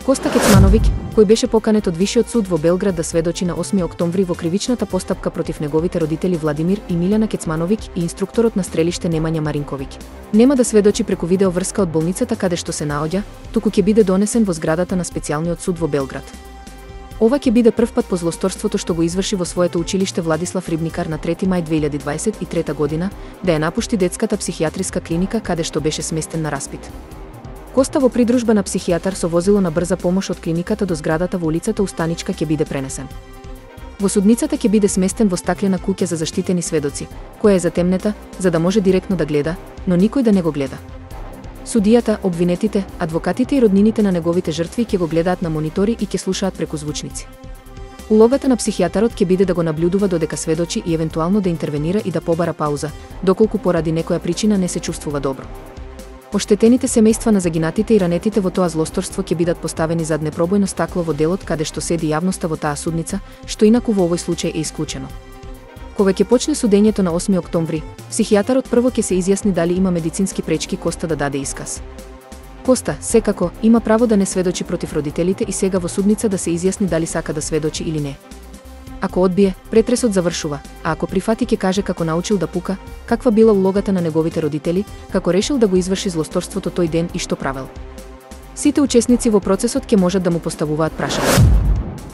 Коста Кецмановиќ, кој беше поканет од Вишиот суд во Белград да сведочи на 8 октомври во кривичната постапка против неговите родители Владимир и Милјана Кецмановиќ и инструкторот на стрелиште Немања Маринковиќ, нема да сведочи преку видео врска од болницата каде што се наоѓа, туку ќе биде донесен во зградата на специјалниот суд во Белград. Ова ќе биде прв пат по злосторството што го изврши во своето училиште Владислав Рибникар на 3 мај 2023 година, да ја напушти детската психијатриска клиника каде што беше сместен на распит. Коста во придружба на психијатар со возило на брза помош од клиниката до зградата во улицата Устаничка ќе биде пренесен. Во судницата ќе биде сместен во стаклена куќа за заштитени сведоци, која е затемнета, за да може директно да гледа, но никој да не го гледа. Судијата, обвинетите, адвокатите и роднините на неговите жртви ќе го гледаат на монитори и ќе слушаат преку звучници. Улогата на психијатарот ќе биде да го наблюдува додека сведочи и евентуално да интервенира и да побара пауза, доколку поради некоја причина не се чувствува добро. Оштетените семејства на загинатите и ранетите во тоа злосторство ќе бидат поставени зад непробојно стакло во делот каде што седи јавноста во таа судница, што инаку во овој случај е исклучено. Кога ќе почне судењето на 8 октомври, психијатарот прво ќе се изјасни дали има медицински пречки Коста да даде исказ. Коста, секако, има право да не сведочи против родителите и сега во судница да се изјасни дали сака да сведочи или не. Ако одбие, претресот завршува, а ако прифати ќе каже како научил да пука, каква била улогата на неговите родители, како решил да го изврши злосторството тој ден и што правел. Сите учесници во процесот ќе можат да му поставуваат прашања.